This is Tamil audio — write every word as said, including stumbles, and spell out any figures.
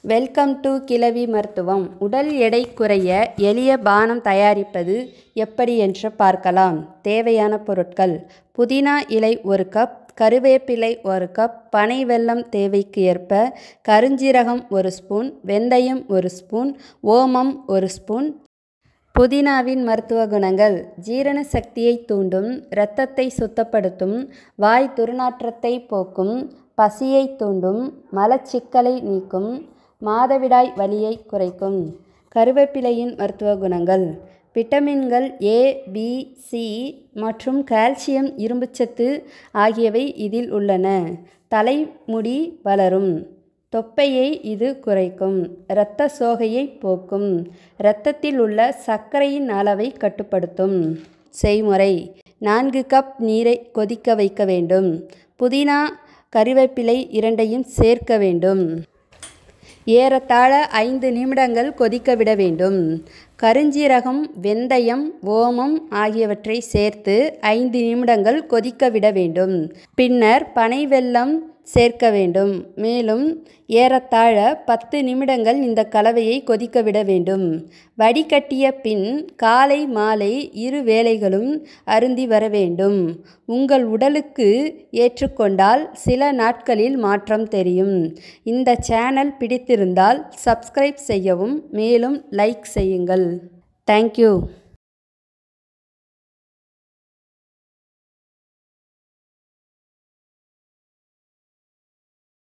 வெல்கம் டு கிழவி மருத்துவம். உடல் எடை குறைய எளிய பானம் தயாரிப்பது எப்படி என்று பார்க்கலாம். தேவையான பொருட்கள்: புதினா இலை ஒரு கப், கருவேப்பிலை ஒரு கப், பனை வெல்லம் தேவைக்கு ஏற்ப, கருஞ்சீரகம் ஒரு ஸ்பூன், வெந்தயம் ஒரு ஸ்பூன், ஓமம் ஒரு ஸ்பூன். புதினாவின் மருத்துவ குணங்கள்: ஜீரண சக்தியை தூண்டும், இரத்தத்தை சுத்தப்படுத்தும், வாய் துர்நாற்றத்தை போக்கும், பசியை தூண்டும், மலச்சிக்கலை நீக்கும், மாதவிடாய் வலியை குறைக்கும். கருவேப்பிலையின் மருத்துவ குணங்கள்: விட்டமின்கள் ஏ, பி, சி மற்றும் கால்சியம், இரும்புச்சத்து ஆகியவை இதில் உள்ளன. தலைமுடி வளரும். தொப்பையை இது குறைக்கும். இரத்த சோகையை போக்கும். இரத்தத்தில் உள்ள சர்க்கரையின் அளவை கட்டுப்படுத்தும். செய்முறை: நான்கு கப் நீரை கொதிக்க வைக்க வேண்டும். புதினா, கருவேப்பிலை இரண்டையும் சேர்க்க வேண்டும். ஏறத்தாழ ஐந்து நிமிடங்கள் கொதிக்க விட வேண்டும். கருஞ்சீரகம், வெந்தயம், ஓமம் ஆகியவற்றை சேர்த்து ஐந்து நிமிடங்கள் கொதிக்க விட வேண்டும். பின்னர் பனை வெல்லம் சேர்க்க வேண்டும். மேலும் ஏறத்தாழ பத்து நிமிடங்கள் இந்த கலவையை கொதிக்க விட வேண்டும். வடிகட்டிய பின் காலை மாலை இரு வேளைகளும் அருந்தி வர வேண்டும். உங்கள் உடலுக்கு ஏற்றுக்கொண்டால் சில நாட்களில் மாற்றம் தெரியும். இந்த சேனல் பிடித்திருந்தால் சப்ஸ்கிரைப் செய்யவும், மேலும் லைக் செய்யுங்கள். தேங்க்யூ.